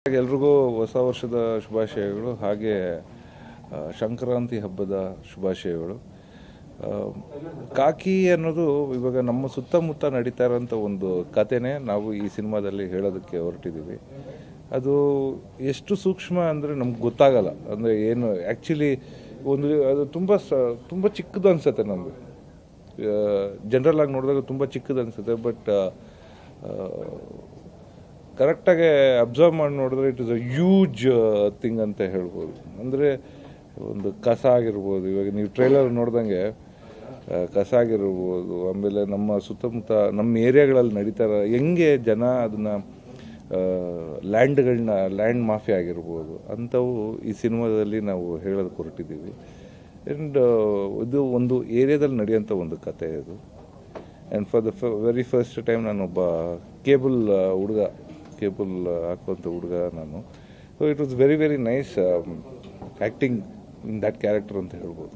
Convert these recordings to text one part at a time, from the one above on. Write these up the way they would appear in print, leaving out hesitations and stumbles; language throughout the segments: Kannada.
ಎಲ್ರಿಗೂ ಹೊಸ ವರ್ಷದ ಶುಭಾಶಯಗಳು. ಹಾಗೆ ಸಂಕ್ರಾಂತಿ ಹಬ್ಬದ ಶುಭಾಶಯಗಳು. ಕಾಕಿ ಅನ್ನೋದು ಇವಾಗ ನಮ್ಮ ಸುತ್ತಮುತ್ತ ನಡೀತಾ ಇರೋಂಥ ಒಂದು ಕಥೆನೇ ನಾವು ಈ ಸಿನಿಮಾದಲ್ಲಿ ಹೇಳೋದಕ್ಕೆ ಹೊರಟಿದ್ದೀವಿ. ಅದು ಎಷ್ಟು ಸೂಕ್ಷ್ಮ ಅಂದರೆ ನಮ್ಗೆ ಗೊತ್ತಾಗಲ್ಲ. ಅಂದರೆ ಏನು ಆ್ಯಕ್ಚುಲಿ ಅದು ತುಂಬ ಚಿಕ್ಕದು ಅನಿಸುತ್ತೆ ನಮಗೆ. ಜನರಲ್ ಆಗಿ ನೋಡಿದಾಗ ತುಂಬ ಚಿಕ್ಕದು ಅನಿಸುತ್ತೆ. ಬಟ್ ಕರೆಕ್ಟಾಗಿ ಅಬ್ಸರ್ವ್ ಮಾಡಿ ನೋಡಿದ್ರೆ it is a huge thing ಅಂತ ಹೇಳ್ಬೋದು. ಅಂದರೆ ಒಂದು ಕಸ ಆಗಿರ್ಬೋದು, ಇವಾಗ ನೀವು ಟ್ರೈಲರ್ ನೋಡ್ದಂಗೆ ಕಸ ಆಗಿರ್ಬೋದು, ಆಮೇಲೆ ನಮ್ಮ ಸುತ್ತಮುತ್ತ ನಮ್ಮ ಏರಿಯಾಗಳಲ್ಲಿ ನಡೀತಾರ ಹೆಂಗೆ ಜನ ಅದನ್ನು ಲ್ಯಾಂಡ್ ಮಾಫಿಯಾ ಆಗಿರ್ಬೋದು ಅಂಥವು ಈ ಸಿನಿಮಾದಲ್ಲಿ ನಾವು ಹೇಳೋದಕ್ಕೆ ಹೊರಟಿದ್ದೀವಿ. ಆ್ಯಂಡ್ ಇದು ಒಂದು ಏರಿಯಾದಲ್ಲಿ ನಡೆಯೋಂಥ ಒಂದು ಕತೆ ಇದು. And for the very first time ನಾನೊಬ್ಬ ಕೇಬಲ್ ಹಾಕುವಂಥ ಹುಡುಗ ನಾನು. So it was very very nice acting in that character ಅಂತ ಹೇಳ್ಬೋದು.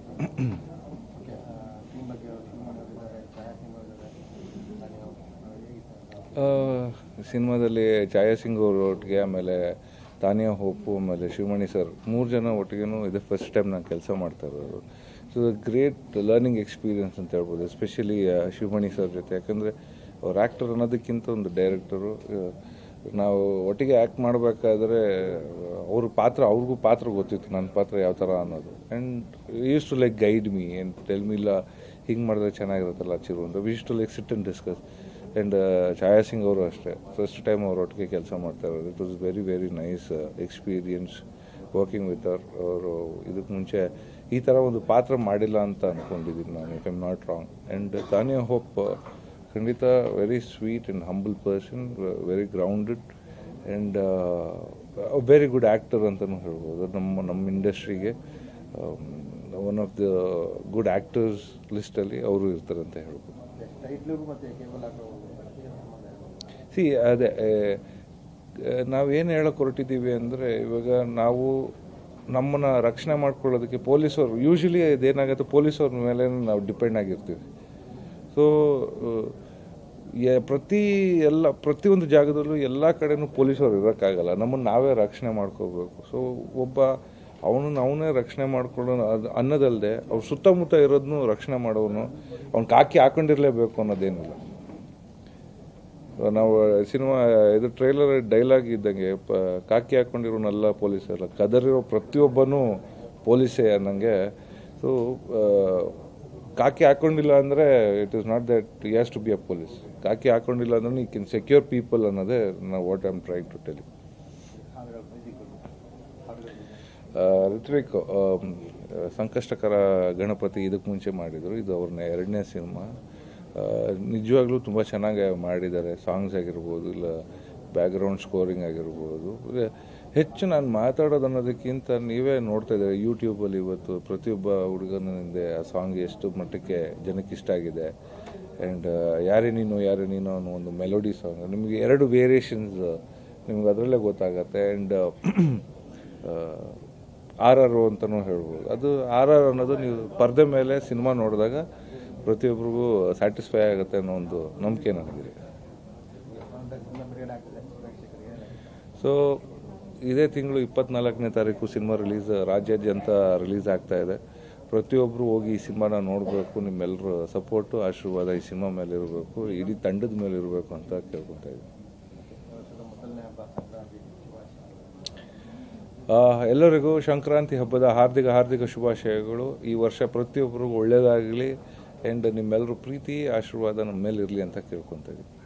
ಸಿನಿಮಾದಲ್ಲಿ ಛಾಯಾ ಸಿಂಗ್ ಅವರು ಒಟ್ಟಿಗೆ, ಆಮೇಲೆ ತಾನಿಯಾ ಹೋಪು, ಆಮೇಲೆ ಶಿವಮಣಿ ಸರ್, 3 ಜನ ಒಟ್ಟಿಗೆನೂ ಇದೆ ಫಸ್ಟ್ ಟೈಮ್ ನಾನು ಕೆಲಸ ಮಾಡ್ತಾ ಇರೋದು. ಸೊ ಗ್ರೇಟ್ ಲರ್ನಿಂಗ್ ಎಕ್ಸ್ಪೀರಿಯನ್ಸ್ ಅಂತ ಹೇಳ್ಬೋದು, ಎಸ್ಪೆಷಲಿ ಶಿವಮಣಿ ಸರ್ ಜೊತೆ. ಯಾಕಂದರೆ ಅವ್ರು ಆ್ಯಕ್ಟರ್ ಅನ್ನೋದಕ್ಕಿಂತ ಒಂದು ಡೈರೆಕ್ಟರು. ನಾವು ಒಟ್ಟಿಗೆ ಆ್ಯಕ್ಟ್ ಮಾಡಬೇಕಾದ್ರೆ ಅವ್ರಿಗೂ ಪಾತ್ರ ಗೊತ್ತಿತ್ತು, ನನ್ನ ಪಾತ್ರ ಯಾವ ಥರ ಅನ್ನೋದು. And used to like guide me and tell me, ಇಲ್ಲ ಹಿಂಗೆ ಮಾಡಿದ್ರೆ ಚೆನ್ನಾಗಿರುತ್ತಲ್ಲ ಚಿರು ಅಂತ. We used to like sit and discuss. And Chhaya Singh ಅವರು ಅಷ್ಟೇ, ಫಸ್ಟ್ ಟೈಮ್ ಅವರೊಟ್ಟಿಗೆ ಕೆಲಸ ಮಾಡ್ತಾ ಇರೋದು. It was very very nice experience working with ಅವರು. ಇದಕ್ಕೆ ಮುಂಚೆ ಈ ಥರ ಒಂದು ಪಾತ್ರ ಮಾಡಿಲ್ಲ ಅಂತ ಅಂದ್ಕೊಂಡಿದ್ದೀನಿ ನಾನು, if I am not wrong. And Tanya Hope ಖಂಡಿತ very sweet and humble person, very grounded and very good actor ಅಂತಲೂ ಹೇಳ್ಬೋದು. ನಮ್ಮ ಇಂಡಸ್ಟ್ರಿಗೆ one of the good actors ಲಿಸ್ಟಲ್ಲಿ ಅವರು ಇರ್ತಾರೆ ಅಂತ ಹೇಳ್ಬೋದು. ಅದೇ ನಾವೇನು ಹೇಳೋಕೆ ಹೊರಟಿದ್ದೀವಿ ಅಂದರೆ, ಇವಾಗ ನಾವು ನಮ್ಮನ್ನು ರಕ್ಷಣೆ ಮಾಡ್ಕೊಳ್ಳೋದಕ್ಕೆ ಪೊಲೀಸವರು ಯೂಶ್ವಲಿ ಇದೇನಾಗುತ್ತೆ, ಪೊಲೀಸವ್ರ ಮೇಲೆ ನಾವು ಡಿಪೆಂಡ್ ಆಗಿರ್ತೀವಿ. ಸೊ ಪ್ರತಿಯೊಂದು ಜಾಗದಲ್ಲೂ ಎಲ್ಲ ಕಡೆನೂ ಪೊಲೀಸವ್ರು ಇರೋಕ್ಕಾಗಲ್ಲ, ನಮ್ಮನ್ನು ನಾವೇ ರಕ್ಷಣೆ ಮಾಡ್ಕೋಬೇಕು. ಸೊ ಅವನೇ ರಕ್ಷಣೆ ಮಾಡ್ಕೊಳ್ಳೋ ಅನ್ನೋದಲ್ಲದೆ ಅವ್ರ ಸುತ್ತಮುತ್ತ ಇರೋದನ್ನು ರಕ್ಷಣೆ ಮಾಡೋನು ಅವ್ನು ಕಾಕಿ ಹಾಕೊಂಡಿರಲೇಬೇಕು ಅನ್ನೋದೇನಿಲ್ಲ. ನಾವು ಸಿನಿಮಾ ಇದು ಟ್ರೈಲರ್ ಡೈಲಾಗ್ ಇದ್ದಂಗೆ, ಕಾಕಿ ಹಾಕ್ಕೊಂಡಿರೋನೆಲ್ಲ ಪೊಲೀಸಲ್ಲ, ಕದರಿರೋ ಪ್ರತಿಯೊಬ್ಬನೂ ಪೊಲೀಸೇ ಅನ್ನಂಗೆ. ಸೊ ಕಾಕಿ ಹಾಕ್ಕೊಂಡಿಲ್ಲ ಅಂದರೆ it is not that he has to be a police. ಕಾಕಿ ಹಾಕ್ಕೊಂಡಿಲ್ಲ ಅಂದ್ರೆ ಯು ಕ್ಯಾನ್ ಸೆಕ್ಯೂರ್ ಪೀಪಲ್ ಅನ್ನೋದೇ ನಾವು what I am trying to tell you. Ritwik Sankashtakara Ganapathi ಇದಕ್ಕೆ ಮುಂಚೆ ಮಾಡಿದರು, ಇದು ಅವ್ರನ್ನ 2ನೇ ಸಿನಿಮಾ. ನಿಜವಾಗ್ಲೂ ತುಂಬ ಚೆನ್ನಾಗಿ ಮಾಡಿದ್ದಾರೆ. ಸಾಂಗ್ಸ್ ಆಗಿರ್ಬೋದು, ಇಲ್ಲ ಬ್ಯಾಕ್ಗ್ರೌಂಡ್ ಸ್ಕೋರಿಂಗ್ ಆಗಿರ್ಬೋದು. ಹೆಚ್ಚು ನಾನು ಮಾತಾಡೋದು ಅನ್ನೋದಕ್ಕಿಂತ ನೀವೇ ನೋಡ್ತಾ ಇದ್ದಾರೆ ಯೂಟ್ಯೂಬಲ್ಲಿ ಇವತ್ತು ಪ್ರತಿಯೊಬ್ಬ ಹುಡುಗನಿಂದ ಆ ಸಾಂಗ್ ಎಷ್ಟು ಮಟ್ಟಕ್ಕೆ ಜನಕ್ಕೆ ಇಷ್ಟ ಆಗಿದೆ. ಆ್ಯಂಡ್ ಯಾರೇ ನೀನು ಅನ್ನೋ ಒಂದು ಮೆಲೋಡಿ ಸಾಂಗ್, ನಿಮಗೆ 2 ವೇರಿಯೇಷನ್ಸ್ ನಿಮ್ಗೆ ಅದರಲ್ಲೇ ಗೊತ್ತಾಗತ್ತೆ. ಆ್ಯಂಡ್ RR ಅಂತಲೂ ಹೇಳ್ಬೋದು. ಅದು RR ಅನ್ನೋದು ನೀವು ಪರದೆ ಮೇಲೆ ಸಿನಿಮಾ ನೋಡಿದಾಗ ಪ್ರತಿಯೊಬ್ಬರಿಗೂ ಸ್ಯಾಟಿಸ್ಫೈ ಆಗುತ್ತೆ ಅನ್ನೋ ಒಂದು ನಂಬಿಕೆ ನನಗಿದೆ. ಸೊ ಇದೇ ತಿಂಗಳು 24ನೇ ತಾರೀಕು ಸಿನಿಮಾ ರಾಜ್ಯಾದ್ಯಂತ ರಿಲೀಸ್ ಆಗ್ತಾ ಇದೆ. ಪ್ರತಿಯೊಬ್ಬರು ಹೋಗಿ ಈ ಸಿನಿಮಾನ ನೋಡಬೇಕು. ನಿಮ್ಮೆಲ್ಲರ ಸಪೋರ್ಟು, ಆಶೀರ್ವಾದ ಈ ಸಿನಿಮಾ ಮೇಲೆ ಇರಬೇಕು, ಇಡೀ ತಂಡದ ಮೇಲೆ ಇರಬೇಕು ಅಂತ ಕೇಳ್ಕೊತಾ ಇದ್ದೀನಿ. ಎಲ್ಲರಿಗೂ ಸಂಕ್ರಾಂತಿ ಹಬ್ಬದ ಹಾರ್ದಿಕ ಶುಭಾಶಯಗಳು. ಈ ವರ್ಷ ಪ್ರತಿಯೊಬ್ಬರಿಗೂ ಒಳ್ಳೆಯದಾಗಲಿ. ಆ್ಯಂಡ್ ನಿಮ್ಮೆಲ್ಲರೂ ಪ್ರೀತಿ ಆಶೀರ್ವಾದ ನಮ್ಮ ಮೇಲೆ ಇರಲಿ ಅಂತ ಕೇಳ್ಕೊತಾ ಇದ್ದೀನಿ.